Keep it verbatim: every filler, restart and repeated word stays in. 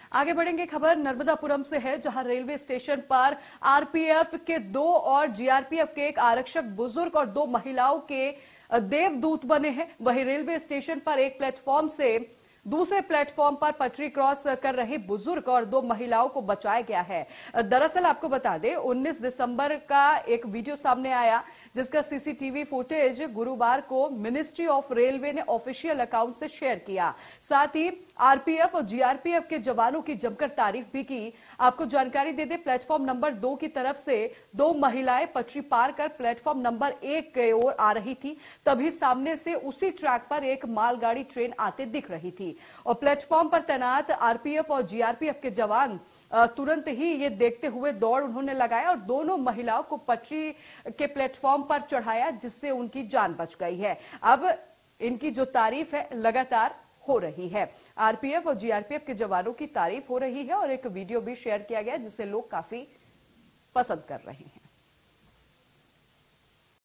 आगे बढ़ेंगे, खबर नर्मदापुरम से है, जहां रेलवे स्टेशन पर आरपीएफ के दो और जीआरपीएफ के एक आरक्षक बुजुर्ग और दो महिलाओं के देवदूत बने हैं। वहीं रेलवे स्टेशन पर एक प्लेटफॉर्म से दूसरे प्लेटफॉर्म पर पटरी क्रॉस कर रहे बुजुर्ग और दो महिलाओं को बचाया गया है। दरअसल आपको बता दें, उन्नीस दिसंबर का एक वीडियो सामने आया जिसका सीसीटीवी फुटेज गुरुवार को मिनिस्ट्री ऑफ रेलवे ने ऑफिशियल अकाउंट से शेयर किया। साथ ही आरपीएफ और जीआरपीएफ के जवानों की जमकर तारीफ भी की। आपको जानकारी दे दें, प्लेटफॉर्म नंबर दो की तरफ से दो महिलाएं पटरी पार कर प्लेटफॉर्म नंबर एक की ओर आ रही थी, तभी सामने से उसी ट्रैक पर एक मालगाड़ी ट्रेन आते दिख रही थी और प्लेटफॉर्म पर तैनात आरपीएफ और जीआरपीएफ के जवान तुरंत ही ये देखते हुए दौड़ उन्होंने लगाया और दोनों महिलाओं को पटरी के प्लेटफॉर्म पर चढ़ाया, जिससे उनकी जान बच गई है। अब इनकी जो तारीफ है लगातार हो रही है। आरपीएफ और जीआरपीएफ के जवानों की तारीफ हो रही है और एक वीडियो भी शेयर किया गया जिसे लोग काफी पसंद कर रहे हैं।